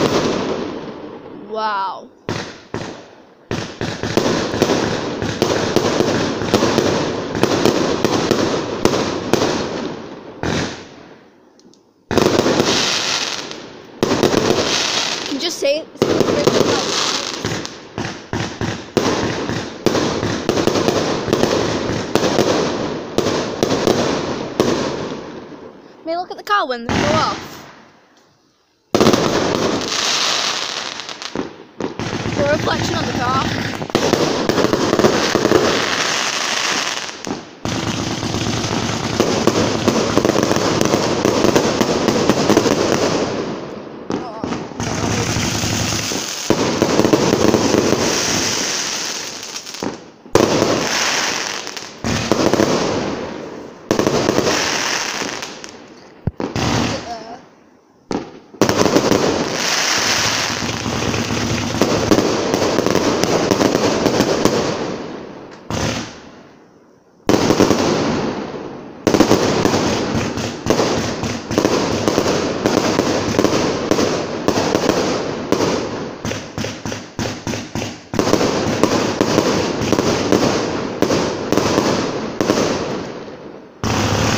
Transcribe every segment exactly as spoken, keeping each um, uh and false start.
Wow. You can just say it's May look at the car when they go off. The reflection on the car.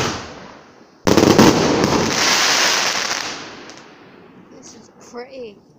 This is pretty.